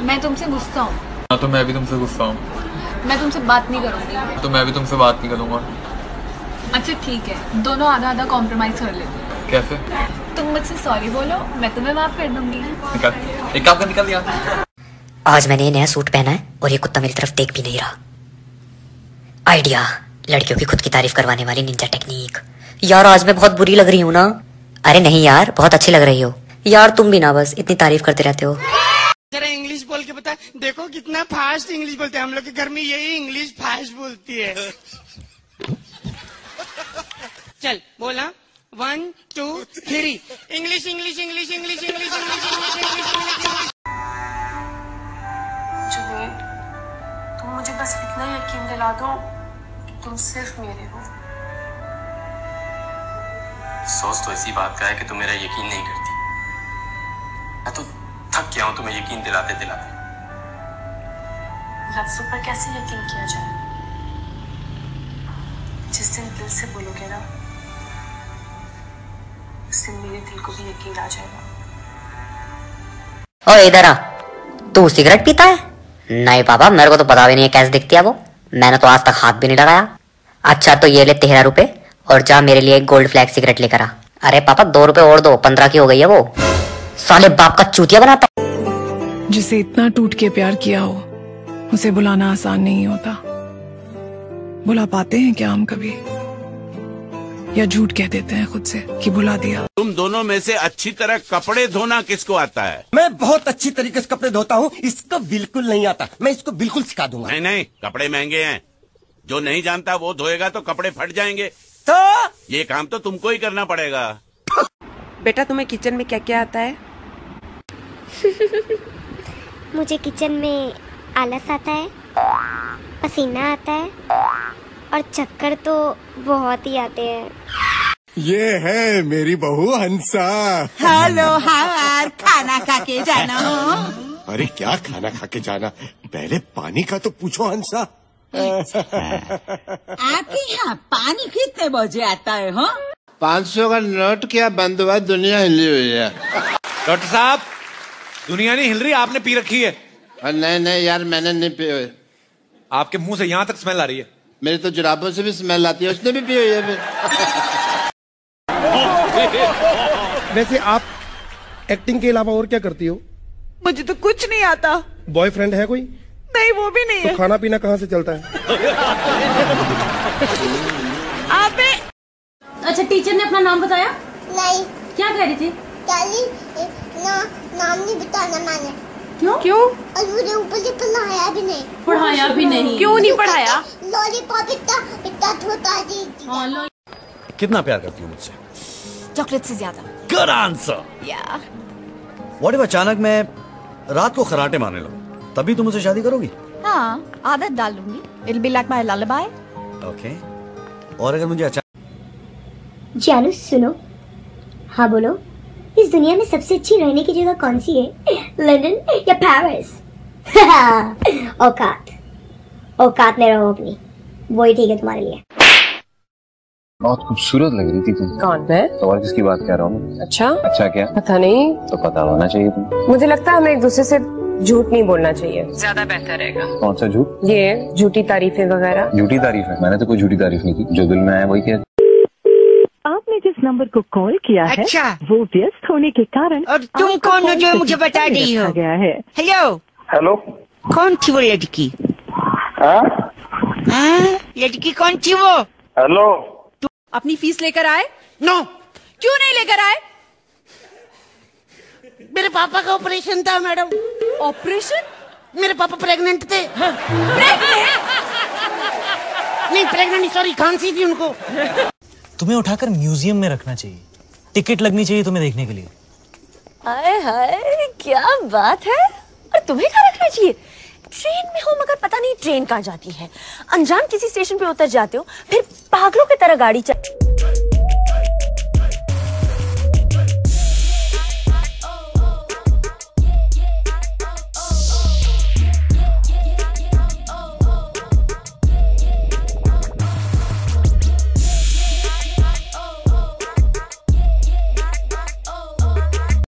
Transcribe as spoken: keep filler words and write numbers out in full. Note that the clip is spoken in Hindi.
मैं तुमसे गुस्सा हूँ। हाँ तो मैं भी तुमसे गुस्सा हूँ। मैं तुमसे बात नहीं करूँगी। तो मैं भी तुमसे बात नहीं करूँगा। अच्छा ठीक है, दोनों आधा आधा कॉम्प्रोमाइज कर लेते हैं। कैसे? तुम मुझसे सॉरी बोलो, मैं तुम्हें माफ कर दूंगी। निकाल, एक काम कर, निकाल दिया। आज मैंने ये नया सूट पहना है और ये कुत्ता मेरी तरफ देख भी नहीं रहा। आइडिया, लड़कियों की खुद की तारीफ करवाने वाली निंजा टेक्निक। यार आज मैं बहुत बुरी लग रही हूँ ना? अरे नहीं यार, बहुत अच्छी लग रही हो। यार तुम भी ना बस इतनी तारीफ करते रहते हो। जरा इंग्लिश बोल के बता, देखो कितना फास्ट इंग्लिश बोलते हैं हम लोग के घर में, यही इंग्लिश फास्ट बोलती है। चल बोला, one two three, English English English English English English English. Junaid, तुम मुझे बस इतना यकीन दिला दो कि तुम सिर्फ मेरे हो। सोच तो ऐसी बात का है कि तुम मेरा यकीन नहीं करती। मैं तो थक गया हूं तुम्हें यकीन दिलाते दिलाते। लफ्जों पर कैसे यकीन किया जाए? जिस दिन दिल से बोलोगे ना, उस दिन मेरे दिल को भी यकीन आ जाएगा। ओए इधर आ, तू सिगरेट पीता है? नहीं पापा, मेरे को तो पता भी नहीं है कैसे दिखती है वो। मैंने तो आज तक हाथ भी नहीं लगाया। अच्छा तो ये ले तेरह रुपए और जा मेरे लिए एक गोल्ड फ्लैग सिगरेट लेकर आ। अरे पापा दो रुपए और दो, पंद्रह की हो गई है वो। साले बाप का चूतिया बनाता है। जिसे इतना टूट के प्यार किया हो उसे बुलाना आसान नहीं होता। बुला पाते हैं क्या हम कभी, या झूठ कह देते हैं खुद से कि बुला दिया। तुम दोनों में से अच्छी तरह कपड़े धोना किसको आता है? मैं बहुत अच्छी तरीके से कपड़े धोता हूँ, इसको बिल्कुल नहीं आता। मैं इसको बिल्कुल सिखा दूंगा। नहीं नहीं, कपड़े महंगे हैं, जो नहीं जानता वो धोएगा तो कपड़े फट जाएंगे। तो ये काम तो तुमको ही करना पड़ेगा। बेटा तुम्हें किचन में क्या क्या आता है? मुझे किचन में आलस आता है, पसीना आता है और चक्कर तो बहुत ही आते हैं। ये है मेरी बहू हंसा। हेलो हार, खाना खा के जाना हो? अरे क्या खाना खा के जाना, पहले पानी का तो पूछो हंसा। आपके यहाँ पानी कितने बजे आता है? हो पाँच सौ का नोट क्या बंद हुआ, दुनिया हिली हुई है। डॉक्टर साहब, दुनिया नहीं हिल रही, आपने पी रखी है। नहीं नहीं यार, मैंने नहीं पी हुई। आपके मुंह से यहाँ तक स्मेल आ रही है। मेरी तो जुराबों से भी स्मेल आती है, उसने भी पी हुई है फिर। वैसे आप एक्टिंग के अलावा और क्या करती हो? मुझे तो कुछ नहीं आता। बॉयफ्रेंड है कोई? नहीं, वो भी नहीं तो है। खाना पीना कहाँ से चलता है? आप अच्छा टीचर ने अपना नाम बताया? नहीं। क्या कह रही थी? ना, नाम नहीं बताना मैंने। क्यों? क्यों? और मुझे ऊपर से पढ़ाया भी नहीं। पढ़ाया भी नहीं? क्यों नहीं पढ़ाया? लॉलीपॉप इतना इतना छोटा दी। हाँ, कितना प्यार करती हो मुझसे? चॉकलेट से ज्यादा। Good answer. या व्हाट इफ अचानक मैं रात को खराटे मारने लगूं, तभी तुम मुझसे शादी करोगी? हाँ, आदत डाल लूंगी। It'll be like my lullaby. Okay. और अगर मुझे अचानक जानू सुनो। हाँ बोलो। इस दुनिया में सबसे अच्छी रहने की जगह कौन सी है? लंदन या पेरिस? औकात औकात में रहो अपनी, वही ठीक है तुम्हारे लिए। बहुत खूबसूरत लग रही थी तुम। कौन है? तो और किसकी बात कर रहा हूँ? अच्छा अच्छा क्या? पता नहीं। तो पता होना चाहिए तुम्हें। मुझे लगता है हमें एक दूसरे से झूठ नहीं बोलना चाहिए, ज्यादा बेहतर रहेगा। कौन सा झूठ? ये झूठी तारीफें वगैरह। झूठी तारीफ है? मैंने तो कोई झूठी तारीफ नहीं की, जो दिल में आया वही किया। आपने जिस नंबर को कॉल किया है, अच्छा, वो व्यस्त होने के कारण। और तुम कौन हो जो मुझे बता रही हो? गया है। हेलो हेलो, कौन थी वो लड़की? हाँ लड़की कौन थी वो? हेलो, अपनी फीस लेकर आए? नो। क्यों नहीं लेकर आए? मेरे पापा का ऑपरेशन था मैडम। ऑपरेशन? मेरे पापा प्रेग्नेंट थे। हाँ। प्रेग्नेंट? नहीं प्रेग्नेंट, सॉरी, खांसी थी उनको। तुम्हें उठाकर म्यूजियम में रखना चाहिए, टिकट लगनी चाहिए तुम्हें देखने के लिए। हाय हाय क्या बात है। और तुम्हें क्या रखना चाहिए? ट्रेन में हो मगर पता नहीं ट्रेन कहाँ जाती है। अनजान किसी स्टेशन पे उतर जाते हो, फिर पागलों की तरह गाड़ी चल